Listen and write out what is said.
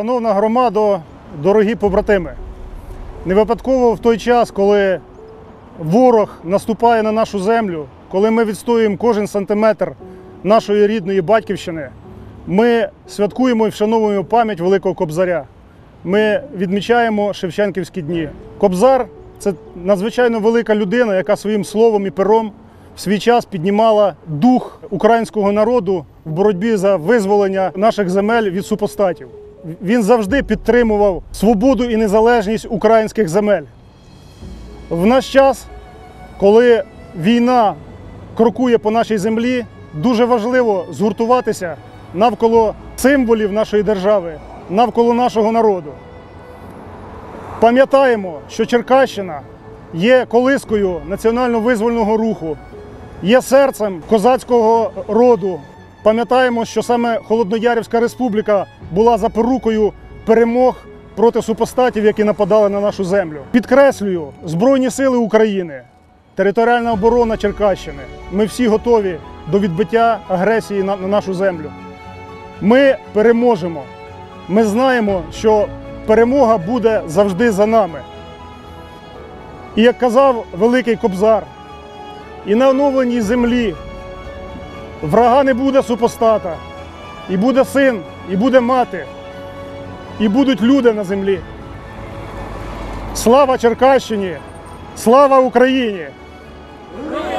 Шановна громадо, дорогі побратими, не випадково в той час, коли ворог наступає на нашу землю, коли ми відстоюємо кожен сантиметр нашої рідної батьківщини, ми святкуємо і вшановуємо пам'ять Великого Кобзаря. Ми відмічаємо Шевченківські дні. Кобзар – це надзвичайно велика людина, яка своїм словом і пером в свій час піднімала дух українського народу в боротьбі за визволення наших земель від супостатів. Він завжди підтримував свободу і незалежність українських земель. В наш час, коли війна крокує по нашій землі, дуже важливо згуртуватися навколо символів нашої держави, навколо нашого народу. Пам'ятаємо, що Черкащина є колискою національно-визвольного руху, є серцем козацького роду. Пам'ятаємо, що саме Холодноярівська республіка була запорукою перемог проти супостатів, які нападали на нашу землю. Підкреслюю, Збройні сили України, територіальна оборона Черкащини. Ми всі готові до відбиття агресії на нашу землю. Ми переможемо. Ми знаємо, що перемога буде завжди за нами. І як казав Великий Кобзар, і на оновленій землі врага не буде супостата, і буде син, і буде мати, і будуть люди на землі. Слава Черкащині! Слава Україні!